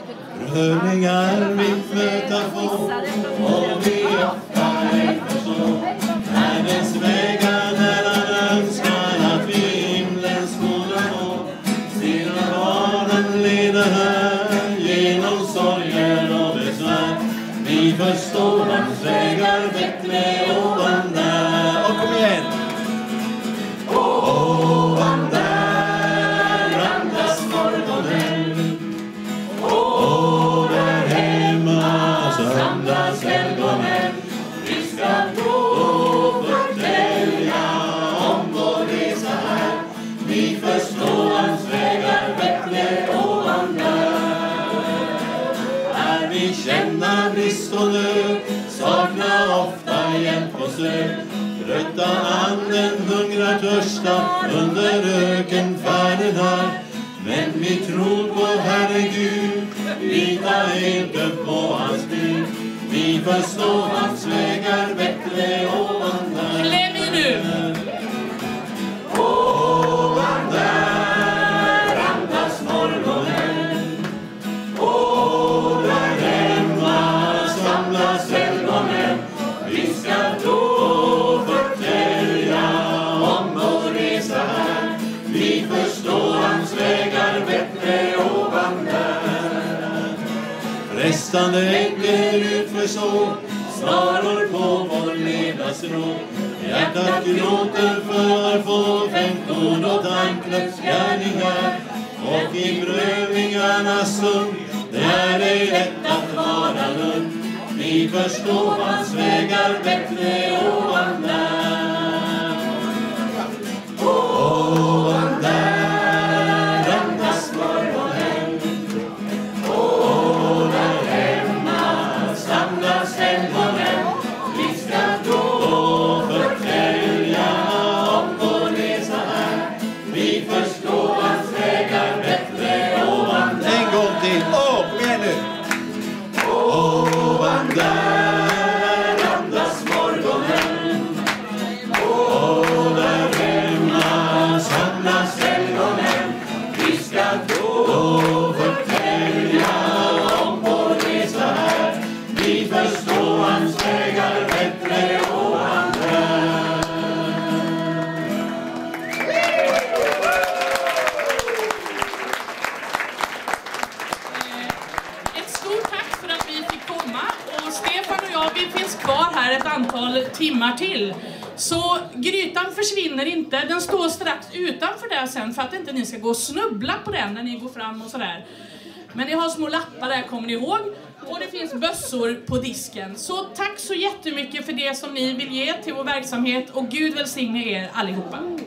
Prövningar vi möta få, och vi ofta ej förstå. Världens vägar där han önskar att vi himlen skulle nå. Sina barnen leder här genom sorger och besvär. Vi förstår hans vägar bättre ovan där. Och kom igen! Ovan där randas morgonen. Och där hemma samlas helgonen. Vi ska gå och förtälja om vår resa här. Vi förstår hans vägar bättre ovan där. När vi känner brist och nöd, saknar ofta hjälp och stöd. Trötta anden hungrar törsta under ökenfärden här. Men vi tror på Herre Gud, litar helt upp på hans bud. Vi förstår hans vägar bättre ovan där. Kläm i nu! Ovan där randas morgonen. Och där hemma samlas helgonen. Vi ska då förtälja om vår resa här. Vi förstår hans vägar bättre ovan där. Frestande änger utförså, snaror på vår ledarsrå. Hjärtat gråter för fåfängt och tanklös gärningar. Och i prövningarnas sund, det är ej lätt att vara lugn. Vi förstår hans vägar bättre ovan där. Ovan där randas morgonen. Och där hemma samlas helgonen. Vi ska gå och förtälja om vår resa här. Vi förstår hans vägar bättre ovan där. En gång till. Kom igen nu. Ovan där randas morgonen. Och där hemma samlas helgonen. Vi ska gå och förtälja om vår resa här. Vi förstår hans vägar bättre ovan där. Ett stort tack för att vi fick komma. Och Stefan och jag, vi finns kvar här ett antal timmar till. Så grytan försvinner inte. Den står strax utanför där sen för att inte ni ska gå och snubbla på den när ni går fram och sådär. Men ni har små lappar där, kommer ni ihåg. Och det finns bössor på disken. Så tack så jättemycket för det som ni vill ge till vår verksamhet. Och Gud välsigne er allihopa.